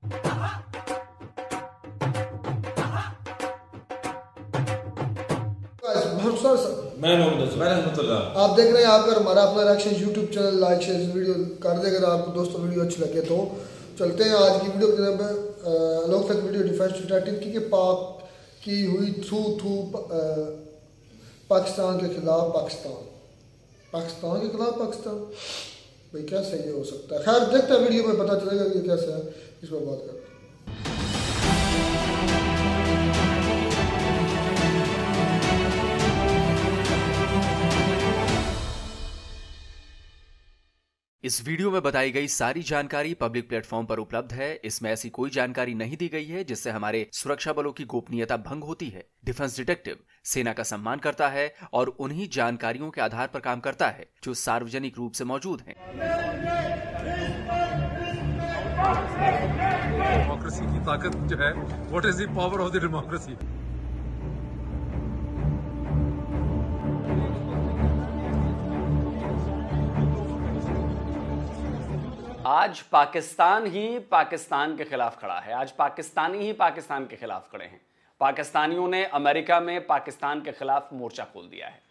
मैं रहमतुल्लाह। आप देख रहे हैं आपका हमारा अपना reaction YouTube channel. Like share video कर दे अगर आपको दोस्तों वीडियो अच्छी लगे तो। चलते हैं आज की वीडियो की तरफ। लोग तक वीडियो डिफेंस स्टार्टिंग की कि पाक की हुई थू पाकिस्तान के खिलाफ पाकिस्तान के खिलाफ पाकिस्तान भाई क्या सही हो सकता है। खैर देखते हैं वीडियो में पता चलेगा कि कैसे है, इस पर बात करते हैं। इस वीडियो में बताई गई सारी जानकारी पब्लिक प्लेटफॉर्म पर उपलब्ध है। इसमें ऐसी कोई जानकारी नहीं दी गई है जिससे हमारे सुरक्षा बलों की गोपनीयता भंग होती है। डिफेंस डिटेक्टिव सेना का सम्मान करता है और उन्हीं जानकारियों के आधार पर काम करता है जो सार्वजनिक रूप से मौजूद हैं। डेमोक्रेसी की ताकत जो है, what is the power of the democracy. आज पाकिस्तान ही पाकिस्तान के खिलाफ खड़ा है। आज पाकिस्तानी ही पाकिस्तान के खिलाफ खड़े हैं। पाकिस्तानियों ने अमेरिका में पाकिस्तान के खिलाफ मोर्चा खोल दिया है।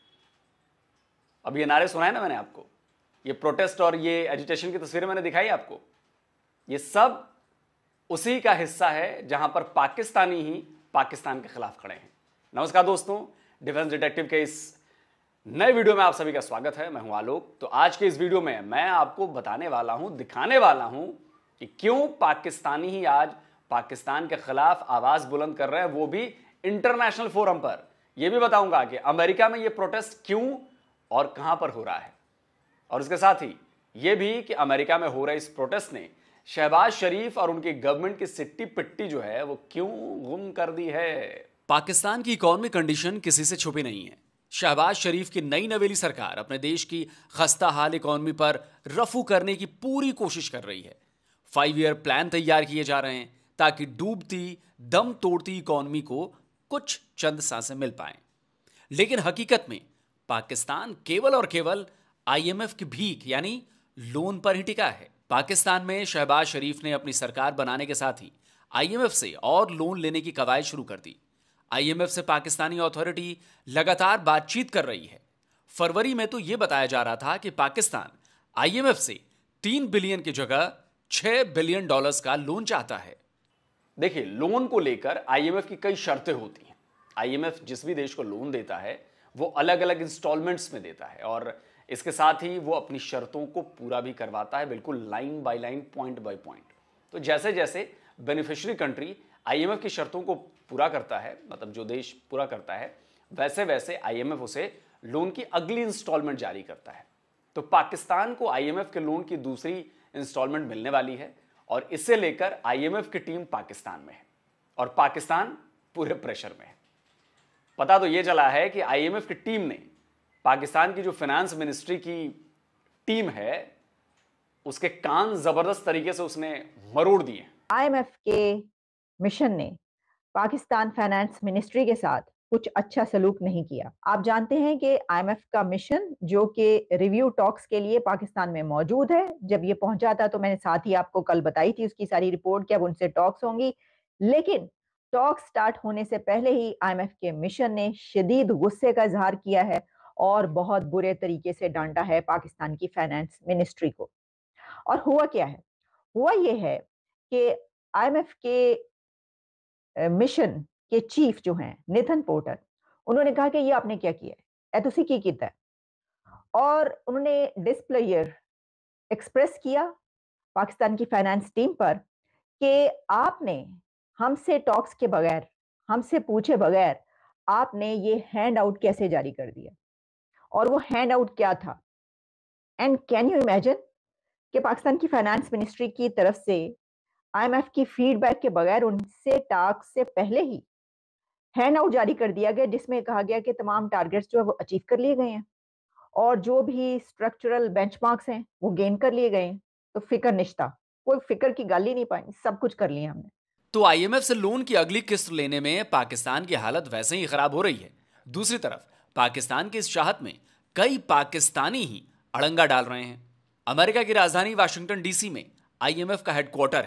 अब ये नारे सुनाए ना मैंने आपको, ये प्रोटेस्ट और ये एजिटेशन की तस्वीरें मैंने दिखाई आपको, ये सब उसी का हिस्सा है जहां पर पाकिस्तानी ही पाकिस्तान के खिलाफ खड़े हैं। नमस्कार दोस्तों, डिफेंस डिटेक्टिव के इस नए वीडियो में आप सभी का स्वागत है। मैं हूं आलोक। तो आज के इस वीडियो में मैं आपको बताने वाला हूं, दिखाने वाला हूं कि क्यों पाकिस्तानी ही आज पाकिस्तान के खिलाफ आवाज बुलंद कर रहे हैं, वो भी इंटरनेशनल फोरम पर। यह भी बताऊंगा कि अमेरिका में यह प्रोटेस्ट क्यों और कहां पर हो रहा है, और इसके साथ ही यह भी कि अमेरिका में हो रहे इस प्रोटेस्ट ने शहबाज शरीफ और उनकी गवर्नमेंट की सिट्टी पिट्टी जो है वो क्यों गुम कर दी है। पाकिस्तान की इकोनॉमिक कंडीशन किसी से छुपी नहीं है। शहबाज शरीफ की नई नवेली सरकार अपने देश की खस्ता हाल इकोनॉमी पर रफू करने की पूरी कोशिश कर रही है। 5 ईयर प्लान तैयार किए जा रहे हैं ताकि डूबती दम तोड़ती इकोनॉमी को कुछ चंद सांसें मिल पाएं। लेकिन हकीकत में पाकिस्तान केवल और केवल IMF की भीख यानी लोन पर ही टिका है। पाकिस्तान में शहबाज शरीफ ने अपनी सरकार बनाने के साथ ही IMF से और लोन लेने की कवायद शुरू कर दी। IMF से पाकिस्तानी अथॉरिटी लगातार बातचीत कर रही है। फरवरी में तो यह बताया जा रहा था कि पाकिस्तान IMF से 3 बिलियन की जगह 6 बिलियन डॉलर्स का लोन चाहता है। देखिए, लोन को लेकर IMF की कई शर्तें होती हैं। IMF जिस भी देश को लोन देता है वो अलग अलग इंस्टॉलमेंट्स में देता है और इसके साथ ही वो अपनी शर्तों को पूरा भी करवाता है, बिल्कुल line by line, point by point. तो जैसे जैसे बेनिफिशियरी कंट्री IMF की शर्तों को पूरा करता है, मतलब जो देश पूरा करता है, वैसे वैसे IMF उसे लोन की अगली इंस्टॉलमेंट जारी करता है। तो पाकिस्तान को IMF के लोन की दूसरी इंस्टॉलमेंट मिलने वाली है और इसे लेकर IMF की टीम पाकिस्तान में है और पाकिस्तान पूरे प्रेशर में है। पता तो यह चला है कि IMF की टीम ने पाकिस्तान की जो फाइनेंस मिनिस्ट्री की टीम है उसके कान जबरदस्त तरीके से उसने मरोड़ दिए। IMF के मिशन ने पाकिस्तान फाइनेंस मिनिस्ट्री के साथ कुछ अच्छा सलूक नहीं किया। आप जानते हैं कि IMF का मिशन जो कि रिव्यू टॉक्स के लिए पाकिस्तान में मौजूद है, जब ये पहुंचा था तो मैंने साथ ही आपको कल बताई थी उसकी सारी रिपोर्ट कि अब उनसे टॉक्स होंगी। लेकिन टॉक्स स्टार्ट होने से पहले ही IMF के मिशन ने शदीद गुस्से का इजहार किया है और बहुत बुरे तरीके से डांटा है पाकिस्तान की फाइनेंस मिनिस्ट्री को। और हुआ क्या है? हुआ ये है कि IMF के मिशन के चीफ जो हैं निथन पोर्टर, उन्होंने कहा कि ये आपने क्या किया है, तुसी की कीता है, और उन्होंने डिस्प्लेयर एक्सप्रेस किया पाकिस्तान की फाइनेंस टीम पर कि आपने हमसे टॉक्स के बगैर, हमसे पूछे बगैर आपने ये हैंड आउट कैसे जारी कर दिया, और वो हैंड आउट क्या था। एंड कैन यू इमेजिन कि पाकिस्तान की फाइनेंस मिनिस्ट्री की तरफ से IMF की फीडबैक के बगैर उनसे टॉक्स से पहले ही हैंड आउट जारी कर दिया गया जिसमें कहा गया कि तमाम टारगेट्स जो है वो अचीव कर लिए गए हैं और जो भी स्ट्रक्चरल बेंचमार्क्स हैं वो गेन कर लिए गए हैं। तो फिक्र निश्ता, कोई फिक्र की गाल ही नहीं पाई, सब कुछ कर लिया हमने। तो IMF से लोन की अगली किस्त लेने में पाकिस्तान की हालत वैसे ही खराब हो रही है। दूसरी तरफ पाकिस्तान की इस चाहत में कई पाकिस्तानी ही अड़ंगा डाल रहे हैं। अमेरिका की राजधानी वाशिंगटन DC में IMF का हेडक्वार्टर है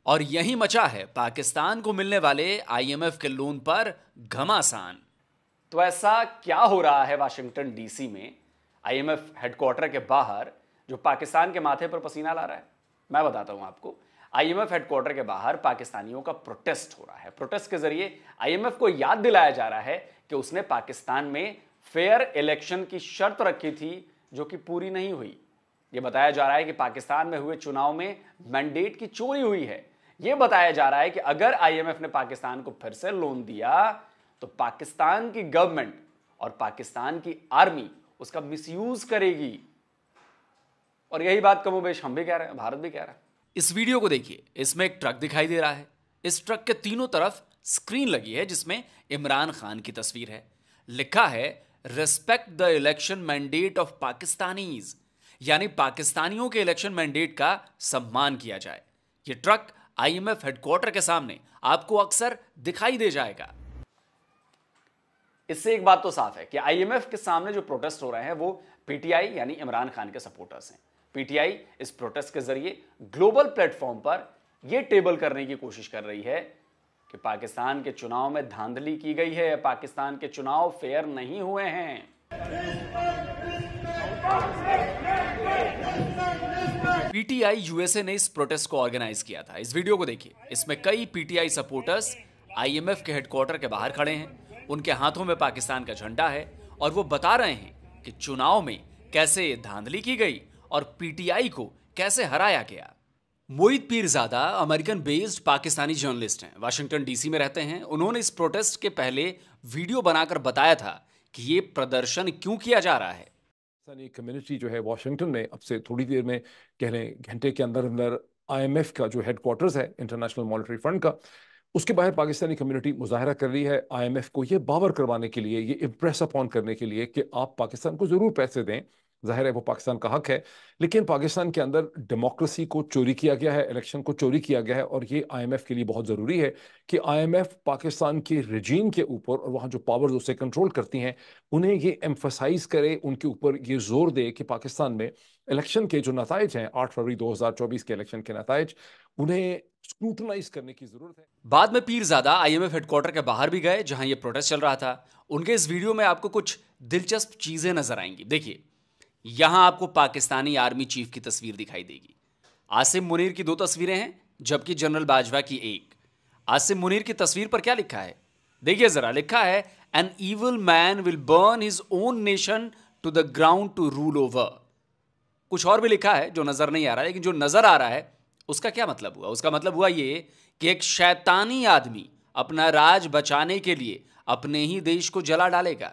और यही मचा है पाकिस्तान को मिलने वाले IMF के लोन पर घमासान। तो ऐसा क्या हो रहा है वाशिंगटन डीसी में IMF हेडक्वार्टर के बाहर जो पाकिस्तान के माथे पर पसीना ला रहा है? मैं बताता हूं आपको। IMF हेडक्वार्टर के बाहर पाकिस्तानियों का प्रोटेस्ट हो रहा है। प्रोटेस्ट के जरिए IMF को याद दिलाया जा रहा है कि उसने पाकिस्तान में फेयर इलेक्शन की शर्त रखी थी जो कि पूरी नहीं हुई। यह बताया जा रहा है कि पाकिस्तान में हुए चुनाव में मैंडेट की चोरी हुई है। यह बताया जा रहा है कि अगर IMF ने पाकिस्तान को फिर से लोन दिया तो पाकिस्तान की गवर्नमेंट और पाकिस्तान की आर्मी उसका मिसयूज करेगी। और यही बात कमोबेश हम भी कह रहे हैं, भारत भी कह रहा है। इस वीडियो को देखिए, इसमें एक ट्रक दिखाई दे रहा है। इस ट्रक के तीनों तरफ स्क्रीन लगी है जिसमें इमरान खान की तस्वीर है। लिखा है respect the election mandate of Pakistanis, यानी पाकिस्तानियों के इलेक्शन मैंडेट का सम्मान किया जाए। यह ट्रक IMF हेडक्वार्टर के सामने आपको अक्सर दिखाई दे जाएगा। इससे एक बात तो साफ है कि IMF के सामने जो प्रोटेस्ट हो रहे हैं वो PTI यानी इमरान खान के सपोर्टर्स हैं। PTI इस प्रोटेस्ट के जरिए ग्लोबल प्लेटफॉर्म पर यह टेबल करने की कोशिश कर रही है कि पाकिस्तान के चुनाव में धांधली की गई है, पाकिस्तान के चुनाव फेयर नहीं हुए हैं। PTI USA ने इस प्रोटेस्ट को ऑर्गेनाइज किया था। इस वीडियो को देखिए, इसमें कई PTI सपोर्टर्स IMF के हेडक्वार्टर के बाहर खड़े हैं। उनके हाथों में पाकिस्तान का झंडा है और वो बता रहे हैं कि चुनाव में कैसे धांधली की गई और PTI को कैसे हराया गया। Moeed Pirzada American based Pakistani journalist हैं, वाशिंगटन DC में रहते हैं। उन्होंने इस प्रोटेस्ट के पहले वीडियो बनाकर बताया था कि ये प्रदर्शन क्यों किया जा रहा है। पाकिस्तानी कम्युनिटी जो है वाशिंगटन में अब से थोड़ी देर में, कह लें घंटे के अंदर अंदर, IMF का जो हेडक्वार्टर्स है इंटरनेशनल मॉनेटरी फंड का, उसके बाहर पाकिस्तानी कम्युनिटी मुजाहरा कर रही है IMF को ये बावर करवाने के लिए, ये इम्प्रेस अपॉन करने के लिए कि आप पाकिस्तान को जरूर पैसे दें। जाहिर है वो पाकिस्तान का हक है, लेकिन पाकिस्तान के अंदर डेमोक्रेसी को चोरी किया गया है, इलेक्शन को चोरी किया गया है और ये IMF के लिए बहुत ज़रूरी है कि IMF पाकिस्तान के रजीम के ऊपर और वहाँ जो पावर्स उसे कंट्रोल करती हैं उन्हें ये एम्फसाइज करे, उनके ऊपर ये जोर दे कि पाकिस्तान में इलेक्शन के जो नताइज हैं 8 फरवरी 2024 के इलेक्शन के नताइज, उन्हें स्क्रूटनाइज करने की जरूरत है। बाद में पीरजादा IMF हेडक्वार्टर के बाहर भी गए जहां ये प्रोटेस्ट चल रहा था। उनके इस वीडियो में आपको कुछ दिलचस्प चीजें नजर आएंगी। देखिए, यहां आपको पाकिस्तानी आर्मी चीफ की तस्वीर दिखाई देगी। आसिम मुनीर की 2 तस्वीरें हैं जबकि जनरल बाजवा की 1। आसिम मुनीर की तस्वीर पर क्या लिखा है देखिए जरा। लिखा है an evil man will burn his own nation to the ground to rule over. कुछ और भी लिखा है जो नजर नहीं आ रहा है, लेकिन जो नजर आ रहा है उसका क्या मतलब हुआ? उसका मतलब हुआ ये कि एक शैतानी आदमी अपना राज बचाने के लिए अपने ही देश को जला डालेगा।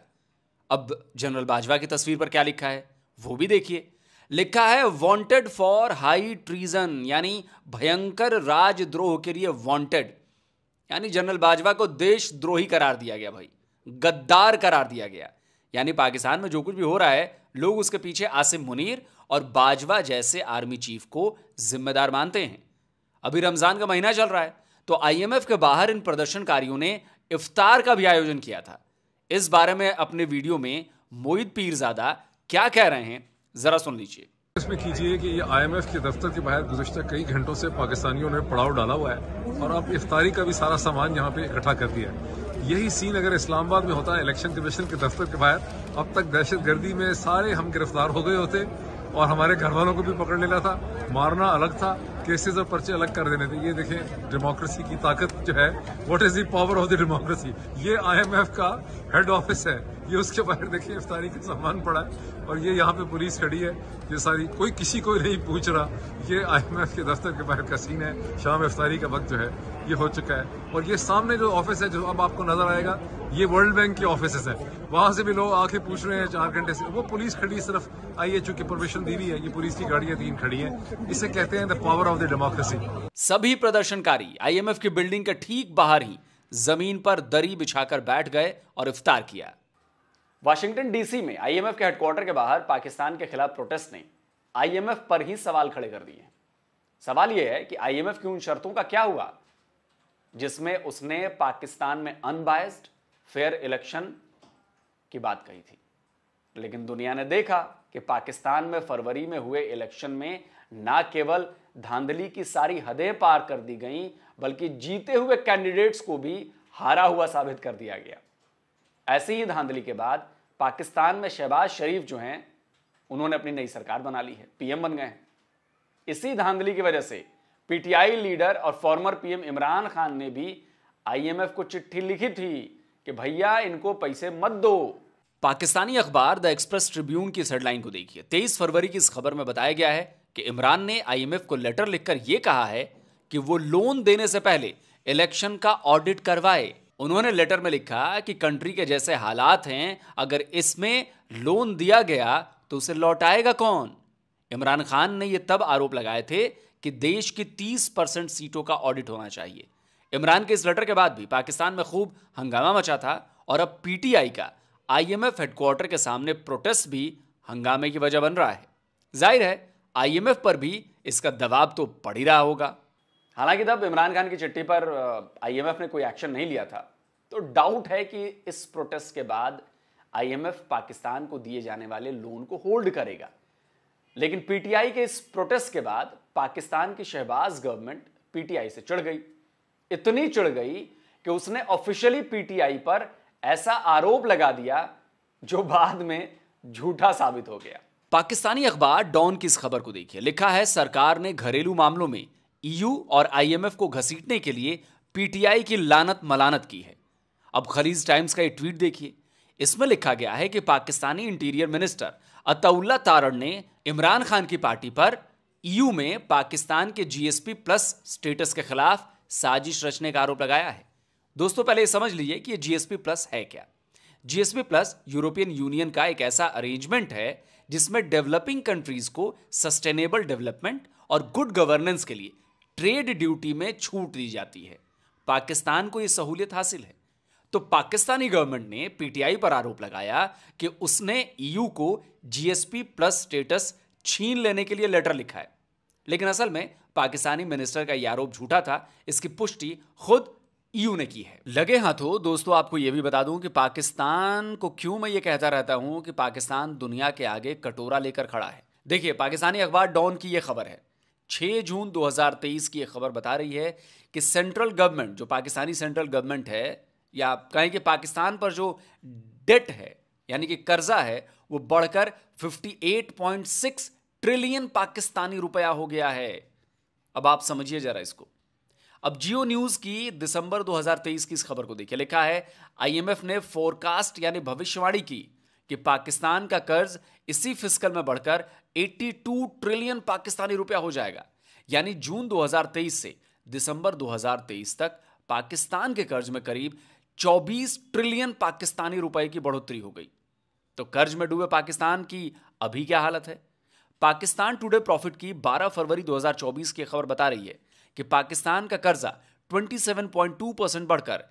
अब जनरल बाजवा की तस्वीर पर क्या लिखा है वो भी देखिए। लिखा है वांटेड फॉर हाई ट्रीजन, यानी भयंकर राजद्रोह के लिए वांटेड, यानी जनरल बाजवा को देशद्रोही करार दिया गया, भाई गद्दार करार दिया गया। यानी पाकिस्तान में जो कुछ भी हो रहा है लोग उसके पीछे आसिम मुनीर और बाजवा जैसे आर्मी चीफ को जिम्मेदार मानते हैं। अभी रमजान का महीना चल रहा है तो IMF के बाहर इन प्रदर्शनकारियों ने इफ्तार का भी आयोजन किया था। इस बारे में अपने वीडियो में मोईद पीरजादा क्या कह रहे हैं जरा सुन लीजिए। इसमें कीजिए कि ये IMF के दफ्तर के बाहर गुज़िश्ता कई घंटों से पाकिस्तानियों ने पड़ाव डाला हुआ है और अब इफ्तारी का भी सारा सामान यहाँ पे इकट्ठा कर दिया है। यही सीन अगर इस्लामाबाद में होता है इलेक्शन कमीशन के दफ्तर के बाहर, अब तक दहशतगर्दी में सारे हम गिरफ्तार हो गए होते और हमारे घर वालों को भी पकड़ लेना था, मारना अलग था, केसेस और पर्चे अलग कर देने थे। ये देखें डेमोक्रेसी की ताकत जो है, what is the power of the democracy. ये IMF का हेड ऑफिस है, ये उसके बाहर देखिए इफ्तारी का सामान पड़ा है और ये यहाँ पे पुलिस खड़ी है। ये सारी कोई किसी को नहीं पूछ रहा। ये IMF के दफ्तर के बाहर का सीन है। शाम इफ्तारी का वक्त जो है ये हो चुका है और ये सामने जो ऑफिस है जो अब आपको नजर आएगा, ये वर्ल्ड बैंक के ऑफिस है। वहां से भी लोग आके पूछ रहे हैं 4 घंटे से। वो पुलिस खड़ी सिर्फ आइए, चूंकि परमिशन दी हुई है, ये पुलिस की गाड़ियां 3 खड़ी हैं। इसे कहते हैं the power of the democracy. सभी प्रदर्शनकारी IMF की बिल्डिंग के ठीक बाहर ही जमीन पर दरी बिछाकर बैठ गए और इफ्तार किया। वाशिंगटन DC में IMF के हेडक्वार्टर के बाहर पाकिस्तान के खिलाफ प्रोटेस्ट ने IMF पर ही सवाल खड़े कर दिए। सवाल यह है कि IMF की उन शर्तों का क्या हुआ जिसमें उसने पाकिस्तान में अनबायस्ड फेयर इलेक्शन की बात कही थी। लेकिन दुनिया ने देखा कि पाकिस्तान में फरवरी में हुए इलेक्शन में ना केवल धांधली की सारी हदें पार कर दी गई, बल्कि जीते हुए कैंडिडेट्स को भी हारा हुआ साबित कर दिया गया। ऐसी ही धांधली के बाद पाकिस्तान में शहबाज शरीफ जो हैं, उन्होंने अपनी नई सरकार बना ली है, पीएम बन गए हैं। इसी धांधली की वजह से पीटीआई लीडर और फॉर्मर पीएम इमरान खान ने भी आईएमएफ को चिट्ठी लिखी थी कि भैया इनको पैसे मत दो। पाकिस्तानी अखबार द एक्सप्रेस ट्रिब्यून की इस हेडलाइन को देखिए। 23 फरवरी की इस खबर में बताया गया है कि इमरान ने आईएमएफ को लेटर लिखकर यह कहा है कि वो लोन देने से पहले इलेक्शन का ऑडिट करवाए। उन्होंने लेटर में लिखा कि कंट्री के जैसे हालात हैं, अगर इसमें लोन दिया गया तो उसे लौटाएगा कौन। इमरान खान ने यह तब आरोप लगाए थे कि देश की 30% सीटों का ऑडिट होना चाहिए। इमरान के इस लेटर के बाद भी पाकिस्तान में खूब हंगामा मचा था और अब पीटीआई का आईएमएफ हेडक्वार्टर के सामने प्रोटेस्ट भी हंगामे की वजह बन रहा है। जाहिर है आईएमएफ पर भी इसका दबाव तो पड़ ही रहा होगा। हालांकि तब इमरान खान की चिट्ठी पर आईएमएफ ने कोई एक्शन नहीं लिया था, तो डाउट है कि इस प्रोटेस्ट के बाद आईएमएफ पाकिस्तान को दिए जाने वाले लोन को होल्ड करेगा। लेकिन पीटीआई के इस प्रोटेस्ट के बाद पाकिस्तान की शहबाज गवर्नमेंट पीटीआई से चिढ़ गई। इतनी चिढ़ गई कि उसने ऑफिशियली पीटीआई पर ऐसा आरोप लगा दिया जो बाद में झूठा साबित हो गया। पाकिस्तानी अखबार डॉन की इस खबर को देखिए। लिखा है, सरकार ने घरेलू मामलों में ईयू और आईएमएफ को घसीटने के लिए पीटीआई की लानत मलानत की है। अब खलीज टाइम्स का ये ट्वीट देखिए। इसमें लिखा गया है कि पाकिस्तानी इंटीरियर मिनिस्टर अताउल्ला तारड़ ने इमरान खान की पार्टी पर ईयू में पाकिस्तान के जीएसपी प्लस स्टेटस के खिलाफ साजिश रचने का आरोप लगाया है। दोस्तों, पहले ये समझ लीजिए कि ये जीएसपी प्लस है क्या। जीएसपी प्लस यूरोपियन यूनियन का एक ऐसा अरेंजमेंट है जिसमें डेवलपिंग कंट्रीज को सस्टेनेबल डेवलपमेंट और गुड गवर्नेंस के लिए ट्रेड ड्यूटी में छूट दी जाती है। पाकिस्तान को यह सहूलियत हासिल है। तो पाकिस्तानी गवर्नमेंट ने पीटीआई पर आरोप लगाया कि उसने ईयू को जीएसपी प्लस स्टेटस छीन लेने के लिए लेटर लिखा है। लेकिन असल में पाकिस्तानी मिनिस्टर का यह आरोप झूठा था। इसकी पुष्टि खुद ईयू ने की है। लगे हाथों दोस्तों, आपको यह भी बता दूं कि पाकिस्तान को क्यों मैं ये कहता रहता हूं कि पाकिस्तान दुनिया के आगे कटोरा लेकर खड़ा है। देखिए, पाकिस्तानी अखबार डॉन की यह खबर है। 6 जून 2023 की यह खबर बता रही है कि सेंट्रल गवर्नमेंट, जो पाकिस्तानी सेंट्रल गवर्नमेंट है, या कहें कि पाकिस्तान पर जो डेट है यानी कि कर्जा है, वो बढ़कर 58.6 ट्रिलियन पाकिस्तानी रुपया हो गया है। अब आप समझिए जरा इसको। अब जियो न्यूज की दिसंबर 2023 की इस खबर को देखिए। लिखा है, आईएमएफ ने फोरकास्ट यानी भविष्यवाणी की कि पाकिस्तान का कर्ज इसी फिस्कल में बढ़कर 82 ट्रिलियन पाकिस्तानी रुपया हो जाएगा। यानी जून 2023 से दिसंबर 2023 तक पाकिस्तान के कर्ज में करीब 24 ट्रिलियन पाकिस्तानी रुपए की बढ़ोतरी हो गई। तो कर्ज में डूबे पाकिस्तान की अभी क्या हालत है? पाकिस्तान टुडे प्रॉफिट की 12 फरवरी 2024 की खबर बता रही है कि पाकिस्तान का कर्जा 27.2% बढ़कर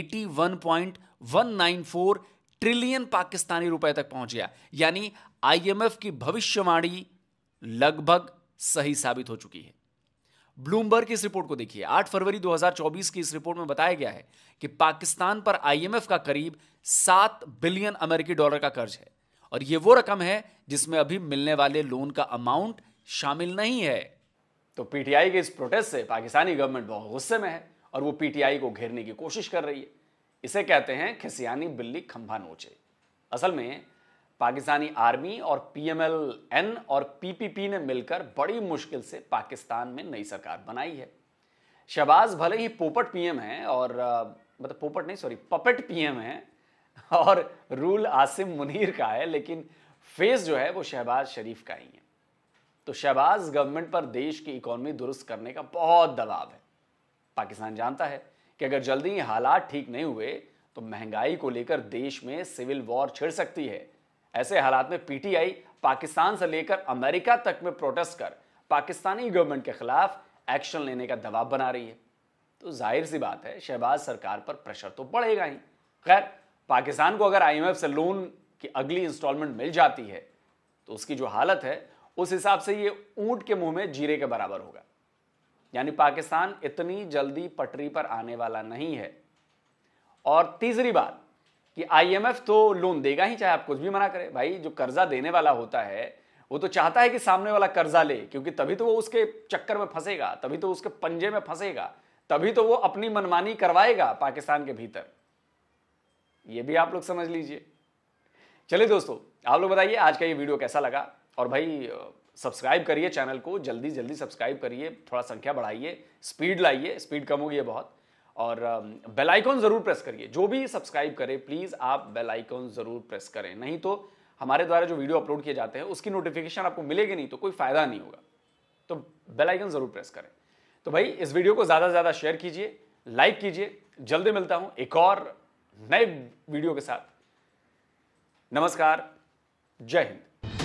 81.194 ट्रिलियन पाकिस्तानी रुपए तक पहुंच गया। यानी आईएमएफ की भविष्यवाणी लगभग सही साबित हो चुकी है। ब्लूमबर्ग की इस रिपोर्ट को देखिए। 8 फरवरी 2024 की इस रिपोर्ट में बताया गया है कि पाकिस्तान पर आईएमएफ का करीब 7 बिलियन अमेरिकी डॉलर का कर्ज है और यह वो रकम है जिसमें अभी मिलने वाले लोन का अमाउंट शामिल नहीं है। तो पीटीआई के इस प्रोटेस्ट से पाकिस्तानी गवर्नमेंट बहुत गुस्से में है और वो पीटीआई को घेरने की कोशिश कर रही है। इसे कहते हैं खिसियानी बिल्ली खंभा नोचे। असल में पाकिस्तानी आर्मी और पीएमएल-एन और पीपीपी ने मिलकर बड़ी मुश्किल से पाकिस्तान में नई सरकार बनाई है। शहबाज भले ही पोपट पीएम हैं और पपेट पीएम हैं और रूल आसिम मुनीर का है, लेकिन फेस जो है वो शहबाज शरीफ का ही है। तो शहबाज गवर्नमेंट पर देश की इकोनॉमी दुरुस्त करने का बहुत दबाव है। पाकिस्तान जानता है कि अगर जल्दी ही हालात ठीक नहीं हुए तो महंगाई को लेकर देश में सिविल वॉर छिड़ सकती है। ऐसे हालात में पीटीआई पाकिस्तान से लेकर अमेरिका तक में प्रोटेस्ट कर पाकिस्तानी गवर्नमेंट के खिलाफ एक्शन लेने का दबाव बना रही है। तो जाहिर सी बात है, शहबाज सरकार पर प्रेशर तो बढ़ेगा ही। खैर, पाकिस्तान को अगर आईएमएफ से लोन की अगली इंस्टॉलमेंट मिल जाती है तो उसकी जो हालत है उस हिसाब से ये ऊंट के मुंह में जीरे के बराबर होगा। यानी पाकिस्तान इतनी जल्दी पटरी पर आने वाला नहीं है। और तीसरी बात कि आईएमएफ तो लोन देगा ही, चाहे आप कुछ भी मना करें। भाई, जो कर्जा देने वाला होता है वो तो चाहता है कि सामने वाला कर्जा ले, क्योंकि तभी तो वो उसके चक्कर में फंसेगा, तभी तो उसके पंजे में फंसेगा, तभी तो वो अपनी मनमानी करवाएगा पाकिस्तान के भीतर। ये भी आप लोग समझ लीजिए। चलिए दोस्तों, आप लोग बताइए आज का ये वीडियो कैसा लगा, और भाई सब्सक्राइब करिए चैनल को, जल्दी जल्दी सब्सक्राइब करिए, थोड़ा संख्या बढ़ाइए, स्पीड लाइए, स्पीड कम हो गई है बहुत, और बेल आइकॉन जरूर प्रेस करिए। जो भी सब्सक्राइब करे प्लीज आप बेल आइकॉन जरूर प्रेस करें, नहीं तो हमारे द्वारा जो वीडियो अपलोड किए जाते हैं उसकी नोटिफिकेशन आपको मिलेगी नहीं, तो कोई फायदा नहीं होगा। तो बेल आइकन जरूर प्रेस करें। तो भाई इस वीडियो को ज्यादा से ज्यादा शेयर कीजिए, लाइक कीजिए। जल्दी मिलता हूं एक और नए वीडियो के साथ। नमस्कार, जय हिंद।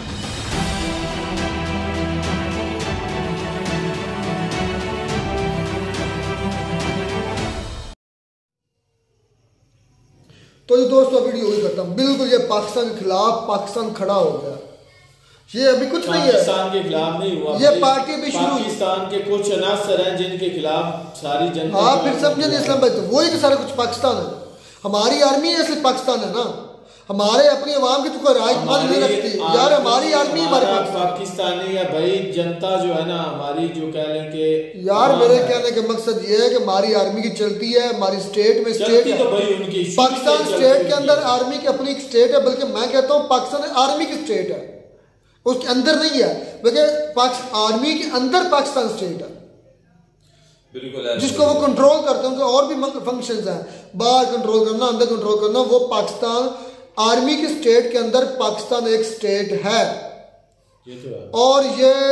तो ये दोस्तों वीडियो ही खत्म। बिल्कुल ये पाकिस्तान के खिलाफ पाकिस्तान खड़ा हो गया। ये अभी कुछ नहीं है, पाकिस्तान के खिलाफ नहीं हुआ, ये पार्टी भी शुरू, पाकिस्तान के कुछ अनासर हैं जिनके खिलाफ सारी जनता। हाँ फिर समझे नहीं इस्लाम भाई, वही तो सारा कुछ पाकिस्तान है। हमारी आर्मी ऐसे पाकिस्तान है ना, हमारे अपनी आवाम की तो कोई राय नहीं रखती यार। हमारी आर्मी हमारे पाकिस्तानी है भाई, जनता जो है ना हमारी, जो कह रहे कि यार मेरे कहने का मकसद ये है कि हमारी आर्मी की चलती है, हमारी स्टेट में स्टेट है। तो भाई उनकी पाकिस्तान स्टेट के अंदर आर्मी की अपनी एक स्टेट है, बल्कि मैं कहता हूँ पाकिस्तान आर्मी की स्टेट है, उसके अंदर नहीं है, बल्कि आर्मी के अंदर पाकिस्तान स्टेट है, बिल्कुल, जिसको वो कंट्रोल करते हैं। उनके और भी फंक्शंस हैं, बाहर कंट्रोल करना, अंदर कंट्रोल करना। वो पाकिस्तान आर्मी की स्टेट के अंदर पाकिस्तान एक स्टेट है। ये तो है। और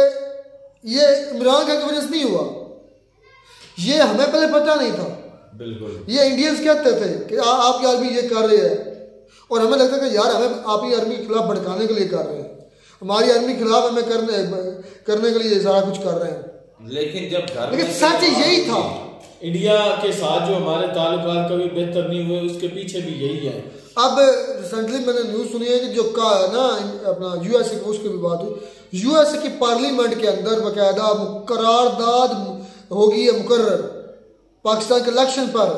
ये इमरान खान की वजह से नहीं हुआ, ये हमें पहले पता नहीं था। बिल्कुल, ये इंडियंस कहते थे कि आपकी आर्मी ये कर रही है, और हमें लगता है कि यार हमें आपकी आर्मी के खिलाफ भड़काने के लिए कर रहे हैं, हमारी आर्मी के खिलाफ हमें करने के लिए सारा कुछ कर रहे हैं। लेकिन सच यही था। इंडिया के साथ जो हमारे ताल्लुकात कभी बेहतर नहीं हुए, उसके पीछे भी यही है। अब रिसेंटली मैंने न्यूज सुनी है कि जो का ना अपना यूएसए की, उसकी भी बात हुई, यूएसए की पार्लियामेंट के अंदर बकायदा करारदाद होगी है मुकर्रर, पाकिस्तान के इलेक्शन पर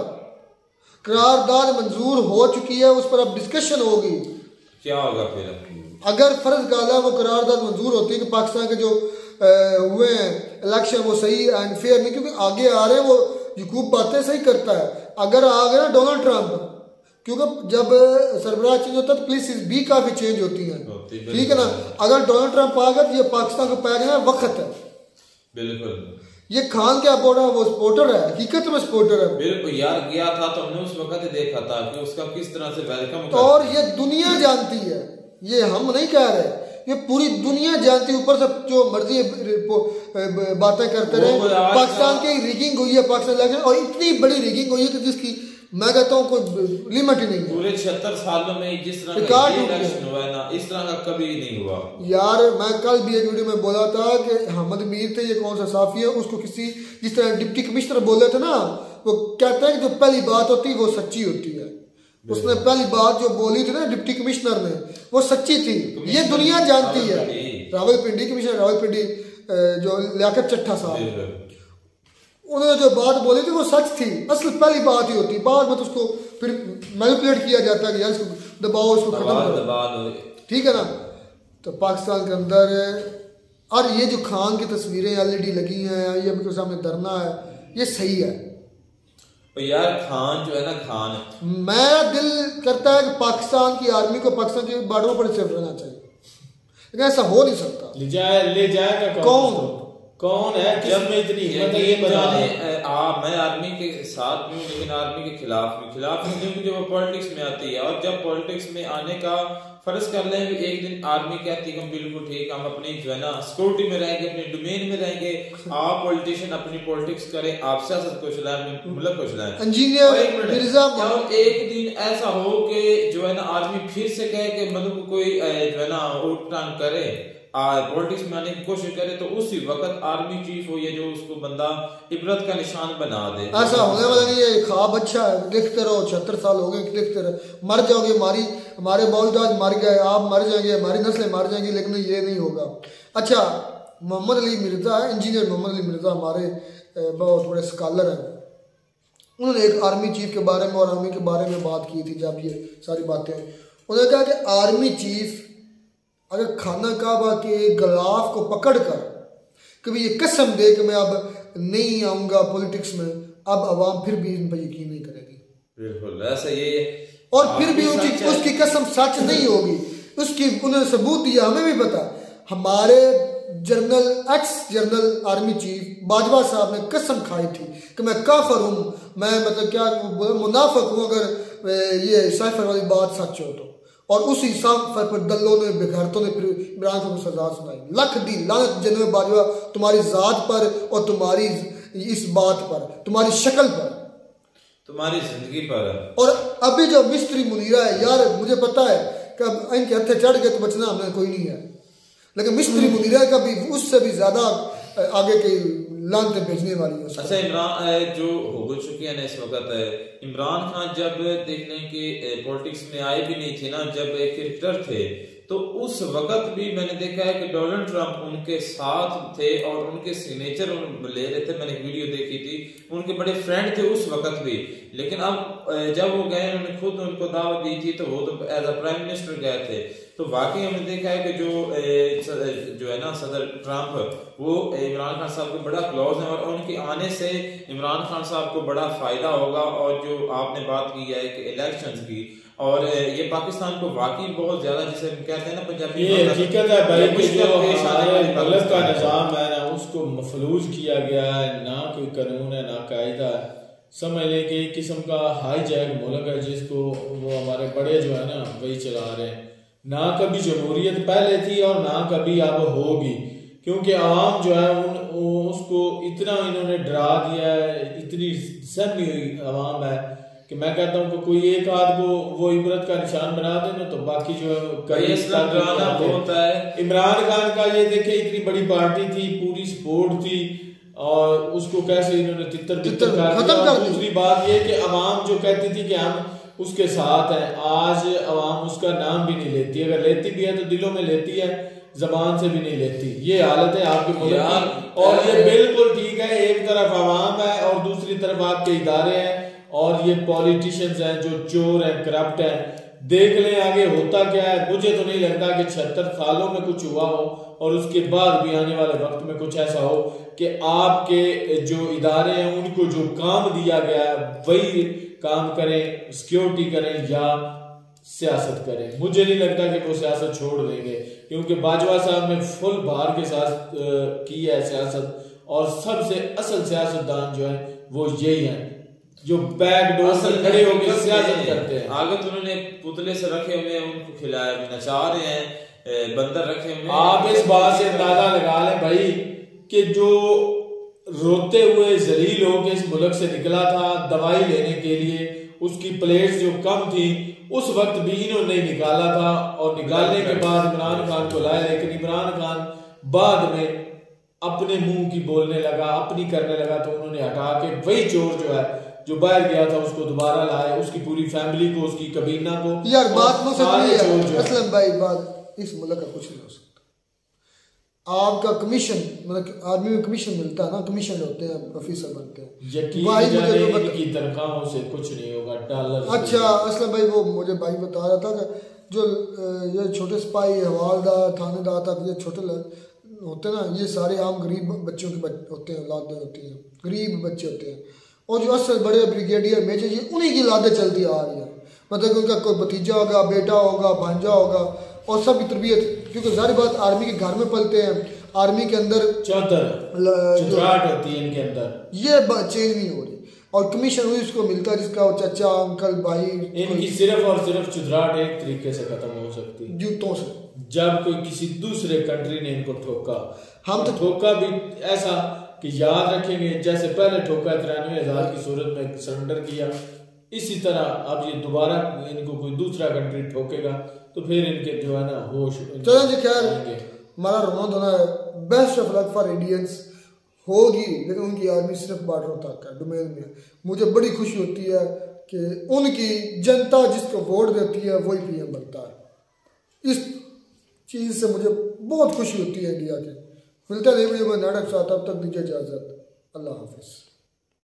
करारदाद मंजूर हो चुकी है, उस पर अब डिस्कशन होगी। क्या होगा फिर अगर फर्ज गाला वो करारदाद मंजूर होती है कि पाकिस्तान के जो हुए हैं इलेक्शन वो सही एंड फेयर नहीं, क्योंकि आगे आ रहे हैं वो यूकूब बातें सही करता है। अगर आ गया डोनाल्ड ट्रंप, क्योंकि जब सरबराह चेंज होता है तो पुलिस भी काफी चेंज होती है, ठीक है ना। अगर डोनाल्ड ट्रंप आ गया तो ये पाकिस्तान को पाया गया वक्त है। बिल्कुल, ये खान क्या बोल रहा है, वो सपोर्टर है, हकीकत में सपोर्टर है। बिल्कुल यार, गया था तो हमने उस वक्त देखा था कि उसका किस तरह से वेलकम। और ये दुनिया जानती है, ये हम नहीं कह रहे, ये पूरी दुनिया जानती है। ऊपर से जो मर्जी बातें करते रहे, पाकिस्तान की रिगिंग हुई है पाकिस्तान इलेक्शन, और इतनी बड़ी रिगिंग हुई है कि जिसकी मैं कहता हूँ कोई लिमिट ही नहीं है। पूरे 76 सालों में जिस तरह का इलेक्शन हुआ है ना, इस तरह का कभी नहीं हुआ यार। मैं कल भी एक वीडियो में बोला था कि अहमद मीर थे, ये कौन सा साफी है, उसको किसी जिस तरह डिप्टी कमिश्नर बोले थे ना, वो कहते हैं कि जो पहली बात होती है वो सच्ची होती है। उसने पहली बात जो बोली थी ना डिप्टी कमिश्नर ने, वो सच्ची थी, ये दुनिया जानती है। रावलपिंडी कमिश्नर रावलपिंडी जो लियाकत चट्टा साहब, उन्होंने जो बात बोली थी वो सच थी, असल पहली बात ही होती, बाद में तो उसको फिर मैनिपुलेट किया जाता है कि यार इसको दबाओ, इसको खत्म करो, ठीक है ना। तो पाकिस्तान के अंदर और ये जो खान की तस्वीरें ऑलरेडी लगी हैं, ये अभी के सामने धरना है, ये सही है यार। खान जो है ना, खान, मेरा दिल करता है कि पाकिस्तान की आर्मी को पाकिस्तान के बॉर्डरों पर सेफ रहना चाहिए, लेकिन ऐसा हो नहीं सकता। ले जाएगा कौन है, किसमें इतनी हिम्मत है, ये बताने। मैं आर्मी के साथ भी हूँ, लेकिन आर्मी के खिलाफ नहीं, क्योंकि जब वो पॉलिटिक्स में आती है, और जब पॉलिटिक्स में आने का फर्ज कर लें भी, एक दिन आर्मी कहती है बिल्कुल ठीक, हम अपनी जो है ना सिक्योरिटी में रहेंगे, अपने डोमेन में रहेंगे, आप पॉलिटिशियन अपनी पॉलिटिक्स करें, आप सियासत को चलाएं, मुल्क को चलाएं। इंजीनियर एक दिन ऐसा हो कि जो है ना आर्मी फिर से कहे कि मतलब कोई जो है ना उठान करे, पॉलिटिक्स में आने की कोशिश करे, तो उसी वक्त आर्मी चीफ हो, ये जो उसको बंदा इबरत का निशान बना दे। ऐसा होने वाला नहीं है, ख्वाब अच्छा है, देखते रहो, 76 साल हो गए, देखते रहो, मर जाओगे, हमारे मौजूद मर गए, आप मर जाएंगे, हमारी नस्लें मर जाएंगी, लेकिन ये नहीं होगा। अच्छा, मोहम्मद अली मिर्जा, इंजीनियर मोहम्मद अली मिर्जा हमारे बहुत बड़े स्कॉलर हैं, उन्होंने एक आर्मी चीफ के बारे में और आर्मी के बारे में बात की थी। जब ये सारी बातें, उन्होंने कहा कि आर्मी चीफ अगर खाना काबा के गलाफ को पकड़कर कभी ये कसम दे कि मैं अब नहीं आऊंगा पॉलिटिक्स में, अब आवाम फिर भी इन पर यकीन नहीं करेगी। बिल्कुल ऐसा ये, और फिर भी उसकी कसम सच नहीं होगी। उसकी उन्होंने सबूत दिया, हमें भी पता। हमारे ex general army chief Bajwa साहब ने कसम खाई थी कि मैं काफर हूँ, मैं मतलब क्या मुनाफिक हूँ अगर ये साइफर वाली बात सच हो तो। और उसी साइफर पर दल्लों ने बेघरतों ने फिर इमरान खान को सजा सुनाई। लख दी लानत जनरल बाजवा तुम्हारी जात पर और तुम्हारी इस बात पर, तुम्हारी शक्ल पर, तुम्हारी जिंदगी पर। और अभी जो मिस्त्री मुनीरा है यार, मुझे पता है कि अब इनके हत्थे चढ़ गए तो बचना हमें कोई नहीं है, लेकिन मिस्त्री मुनीरा का भी उससे भी ज्यादा आगे की लानते भेजने वाली है। अच्छा, इमरान जो हो चुकी है ना इस वक्त, इमरान खान जब देखने के पॉलिटिक्स में आए भी नहीं थे ना, जब एक क्रिकेटर थे, तो उस वक्त भी मैंने देखा है कि डोनाल्ड ट्रंप उनके साथ थे और उनके सिग्नेचर ले रहे थे। मैंने वीडियो देखी थी, उनके बड़े फ्रेंड थे उस वक्त भी। लेकिन अब जब वो गए, उन्होंने खुद उनको दावत दी थी, तो वो तो एज अ प्राइम मिनिस्टर गए थे। तो वाकई हमने देखा है कि जो है ना सदर ट्रंप, वो इमरान खान साहब को बड़ा क्लोज है और उनके आने से इमरान खान साहब को बड़ा फायदा होगा। और जो आपने बात की है कि इलेक्शंस की, और ये पाकिस्तान को वाकई बहुत ज्यादा, जिसे कहते हैं ना पंजाबी, ये हकीकत है भाई कि जो हमारे मुल्क का निजाम है ना, उसको मफलूज किया गया है। ना कोई कानून है ना कायदा है। समझ लें कि एक किस्म का हाईजैक मुल्क है जिसको वो हमारे बड़े जो है ना वही चला रहे हैं। ना कभी जमहूरियत पहले थी और ना कभी अब होगी, क्योंकि आवाम जो है उसको इतना इन्होंने डरा दिया है, इतनी सहमी हुई आवाम है कि मैं कहता हूँ कि कोई एक आध को वो इबरत का निशान बना देना तो बाकी जो होता है। इमरान खान का ये देखे, इतनी बड़ी पार्टी थी, पूरी सपोर्ट थी, और उसको कैसे इन्होंने तितर बितर कर दिया। दूसरी बात ये कि अवाम जो कहती थी कि हम उसके साथ हैं, आज अवाम उसका नाम भी नहीं लेती। अगर लेती भी है तो दिलों में लेती है, जबान से भी नहीं लेती। ये हालत है आपके मुल्क की, और ये बिल्कुल ठीक है। एक तरफ अवाम है और दूसरी तरफ आपके इदारे हैं, और ये पॉलिटिशियंस हैं जो चोर हैं, करप्ट हैं। देख लें आगे होता क्या है। मुझे तो नहीं लगता कि 76 सालों में कुछ हुआ हो और उसके बाद भी आने वाले वक्त में कुछ ऐसा हो कि आपके जो इदारे हैं उनको जो काम दिया गया है वही काम करें, सिक्योरिटी करें या सियासत करें। मुझे नहीं लगता कि वो सियासत छोड़ देंगे, क्योंकि बाजवा साहब ने फुल भार के साथ की है सियासत, और सबसे असल सियासतदान जो है वो यही है जो बैकडोर से खड़े होकर सियासत करते हैं। आगे तो उन्होंने पुतले से रखे हुए हैं, उनको खिलाया, नचा रहे हैं, बंदर रखे हुए। आप इस बात से अंदाजा लगा लें भाई कि जो रोते हुए जलील होकर इस मुल्क से निकला था दवाई लेने के लिए, उसकी प्लेट्स जो कम थी उस वक्त भी इन्होंने निकाला था, और निकालने के बाद इमरान खान को लाया। लेकिन इमरान खान बाद में अपने मुंह की बोलने लगा, अपनी करने लगा, तो उन्होंने हटा के वही चोर जो है जो बाहर गया था उसको दोबारा लाए, उसकी पूरी फैमिली को, उसकी कबीना को। यार बात में असलम भाई, बात इस मुल्क का कुछ नहीं हो सकता। आपका कमीशन, मतलब आर्मी में कमीशन मिलता है ना, कमीशन होते हैं, ऑफिसर बनते हैं, इनकी तनख्वाहों से कुछ नहीं होगा, डॉलर। अच्छा असलम भाई, वो मुझे भाई बता रहा था कि जो ये छोटे सिपाही, हवालदार, थानेदार तक ये छोटे होते हैं ना, ये सारे आम गरीब बच्चों के होते हैं, औलादें होती हैं, गरीब बच्चे होते हैं। और जो असल बड़े ब्रिगेडियर मेजर जी, उन्हीं की लादें चलती आ रही है। मतलब उनका कोई भतीजा होगा, बेटा होगा, भांजा होगा, और सब की तरबियत, क्योंकि सारी बात आर्मी के घर में पलते हैं, आर्मी के अंदर चुतराहट होती है इनके अंदर, ये बात चेंज नहीं हो रही। और कमीशन वही उसको मिलता है जिसका चचा, अंकल, भाई। इनकी सिर्फ और सिर्फ चुतराहट एक तरीके से खत्म हो सकती है, जूतों से। जब कोई किसी दूसरे कंट्री ने इनको ठोका, हम तो ठोका भी ऐसा कि याद रखेंगे जैसे पहले ठोका 93,000 की सूरत में सरेंडर किया, इसी तरह अब ये दोबारा इनको कोई दूसरा कंट्री ठोकेगा तो फिर इनके जो है ना होश। चलो जी, खैर हमारा रोना धोना है, best of luck for Indians होगी, लेकिन उनकी आर्मी सिर्फ बॉर्डरों तक है, डोमेन में। मुझे बड़ी खुशी होती है कि उनकी जनता जिसको वोट देती है वही पीएम बनता है। इस चीज़ से मुझे बहुत खुशी होती है इंडिया के। मिलता है वीडियो में नाटक साथ, तब तक दीजिए इजाज़त। अल्लाह हाफिज़।